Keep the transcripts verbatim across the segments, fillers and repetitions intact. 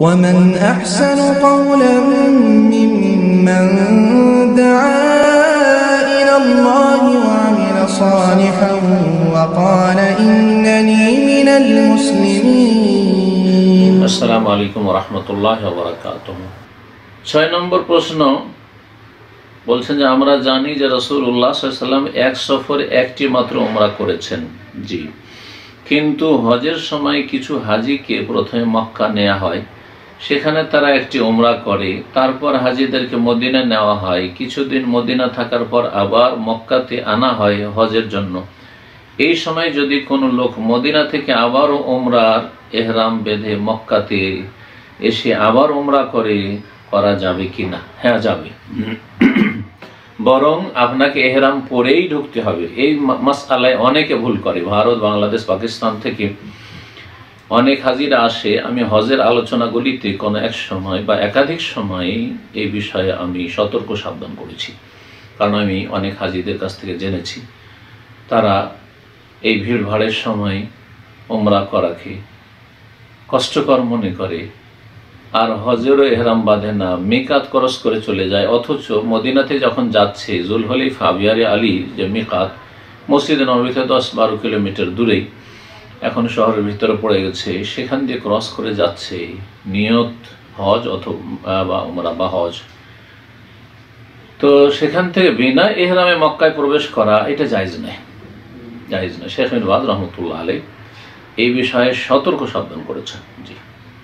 ومن أحسن قولا ممن دعا إلى الله وعمل صالحا وقال إنني من المسلمين। السلام عليكم ورحمة الله وبركاته। ছয় নম্বর প্রশ্ন বলছেন যে আমরা জানি যে রাসূলুল্লাহ সাল্লাল্লাহু আলাইহি ওয়াসাল্লাম এক সফরে একটি মাত্র উমরা করেছেন। জি, কিন্তু হজের সময় কিছু হাজিকে প্রথমে মক্কা নেওয়া হয়, সেখানে তারা একটি উমরা করে, তারপর হাজিদেরকে মদিনা নেওয়া হয়, কিছুদিন মদিনা থাকার পর আবার মক্কাতে আনা হয় হজের জন্য। এই সময় যদি কোনো লোক মদিনা থেকে আবারও উমরার এহরাম বেঁধে মক্কাতে এসে আবার উমরা করে করা যাবে কিনা? হ্যাঁ, যাবে। বরং আপনাকে এহরাম পরেই ঢুকতে হবে। এই মাসআলায় অনেকে ভুল করে। ভারত, বাংলাদেশ, পাকিস্তান থেকে অনেক হাজিরা আসে। আমি হজের আলোচনাগুলিতে কোনো এক সময় বা একাধিক সময় এই বিষয়ে আমি সতর্ক সাবধান করেছি, কারণ আমি অনেক হাজিদের কাছ থেকে জেনেছি তারা এই ভিড়ভাড়ের সময় উমরা করাকে কষ্টকর মনে করে আর হজেরও এহরাম বাঁধে না, মিকাত ক্রস করে চলে যায়। অথচ মদিনাতে যখন যাচ্ছে, জুলহলিফা বিয়ারে আলী যে মিকাত, মসজিদে নববীতে দশ বারো কিলোমিটার দূরেই, এখন শহরের ভিতরে পড়ে গেছে, সেখান দিয়ে ক্রস করে যাচ্ছে নিয়ত হজ অথবা বা উমরা বা হজ। তো সেখান থেকে বিনা এহরামে মক্কায় প্রবেশ করা এটা জায়েজ নয়, জায়েজ নয়। শেখ বিন বাজ রহমতুল্লাহ আলাইহি এই বিষয়ে সতর্ক সাবধান করেছেন। জি,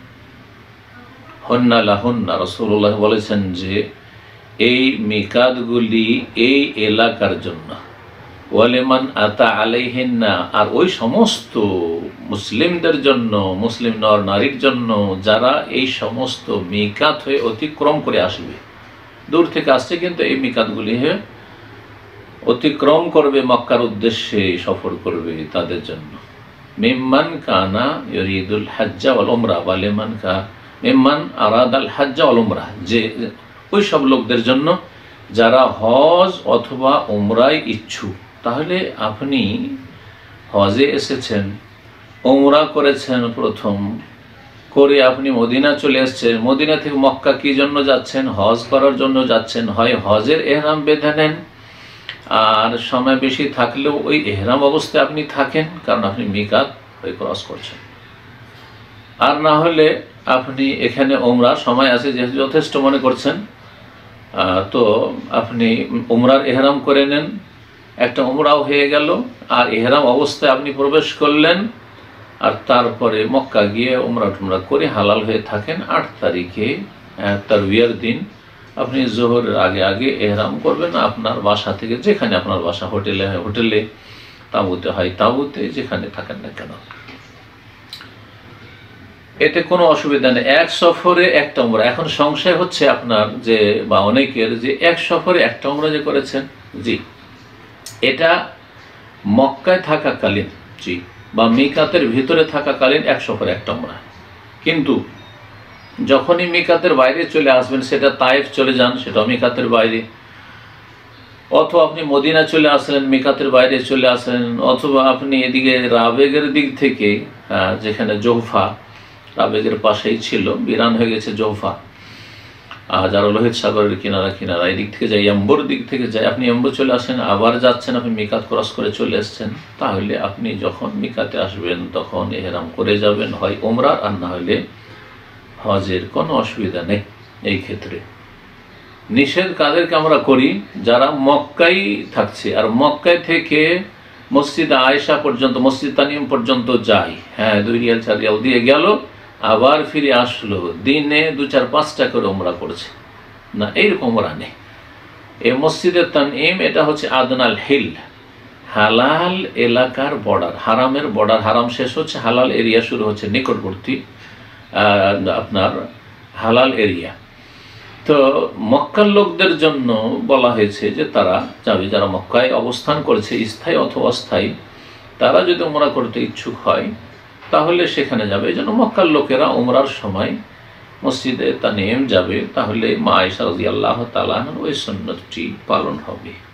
হন্না লাহুন্না, রাসূলুল্লাহ বলেছেন যে এই মিকাতগুলি এই এলাকার জন্য, ওয়ালিমান আতা আলাইহিন্না, আর ওই সমস্ত মুসলিমদের জন্য, মুসলিম নর নারীর জন্য যারা এই সমস্ত মিকাত হয়ে অতিক্রম করে আসবে, দূর থেকে আসছে কিন্তু এই মিকাতগুলি হয়ে অতিক্রম করবে, মক্কার উদ্দেশ্যে সফর করবে, তাদের জন্য। মিম্মান কানা ইউরিদুল হাজ্জা ওয়াল উমরা, বা লিমান কা মিম্মান আরাদাল হাজ্জা ওয়াল উমরা, যে ওই সব লোকদের জন্য যারা হজ অথবা উমরায় ইচ্ছুক। তাহলে আপনি হজে এসেছেন, উমরা করেছেন, প্রথম করে আপনি মদিনা চলে এসেছেন, মদিনা থেকে মক্কা কি জন্য যাচ্ছেন? হজ করার জন্য যাচ্ছেন। হয় হজের এহরাম বেঁধে নেন, আর সময় বেশি থাকলেও ওই এহরাম অবস্থায় আপনি থাকেন, কারণ আপনি মিকাত হয়ে ক্রস করছেন। আর না হলে আপনি এখানে উমরা সময় আছে যেহেতু যথেষ্ট মনে করছেন, তো আপনি উমরার এহরাম করে নেন, একটা উমরাও হয়ে গেল, আর এহরাম অবস্থায় আপনি প্রবেশ করলেন, আর তারপরে মক্কা গিয়ে উমরা টুমরা করে হালাল হয়ে থাকেন। আট তারিখে তারবিয়ার দিন আপনি জোহরের আগে আগে এহরাম করবেন আপনার বাসা থেকে, যেখানে আপনার বাসা, হোটেলে হয় হোটেলে, তাঁবুতে হয় তাঁবুতে, যেখানে থাকেন না কেন, এতে কোনো অসুবিধা নেই। এক সফরে একটা উমরা। এখন সংশয় হচ্ছে আপনার যে, বা অনেকের, যে এক সফরে একটা উমরা যে করেছেন, জি, এটা মক্কায় থাকাকালীন, জি, বা মিকাতের ভিতরে থাকাকালীন এক সফরে একটা উমরা। কিন্তু যখনই মিকাতের বাইরে চলে আসবেন, সেটা তায়েফ চলে যান, সেটা মিকাতের বাইরে, অথবা আপনি মদিনা চলে আসলেন, মিকাতের বাইরে চলে আসলেন, অথবা আপনি এদিকে রাবেগের দিক থেকে, যেখানে জোহফা রাবেগের পাশেই ছিল, বিরান হয়ে গেছে জোহফা, যারা লোহিত সাগরের কিনারা কিনারা এই দিক থেকে যাই, এম্বুর দিক থেকে যাই, আপনি এম্বুর চলে আসেন, আবার যাচ্ছেন, আপনি মিকাত ক্রস করে চলে এসছেন, তাহলে আপনি যখন মিকাতে আসবেন তখন এহরাম করে যাবেন, হয় উমরার আর না হলে হজের। কোনো অসুবিধা নেই এই ক্ষেত্রে। নিষেধ কাদেরকে আমরা করি? যারা মক্কায় থাকছে আর মক্কায় থেকে মসজিদ আয়েশা পর্যন্ত, মসজিদ তানিম পর্যন্ত যায়, হ্যাঁ, দুই রিয়াল চার রিয়াল দিয়ে গেল, আবার ফিরে আসলো, দিনে দু চার পাঁচটা করে উমরা করছে না, এইরকম উমরা নেই। এই মসজিদের তানিম এটা হচ্ছে আদনাল হিল, হালাল এলাকার বর্ডার, হারামের বর্ডার, হারাম শেষ হচ্ছে, হালাল এরিয়া শুরু হচ্ছে, নিকটবর্তী আপনার হালাল এরিয়া। তো মক্কার লোকদের জন্য বলা হয়েছে যে তারা যাবে, যারা মক্কায় অবস্থান করেছে, স্থায়ী অথবা অস্থায়ী, তারা যদি উমরা করতে ইচ্ছুক হয় তাহলে সেখানে যাবে। এই জন্য মক্কার লোকেরা উমরার সময় মসজিদে তানিম যাবে, তাহলে মা আয়েশা রাদিয়াল্লাহু তাআলা আনহা ওই সুন্নতটি পালন হবে।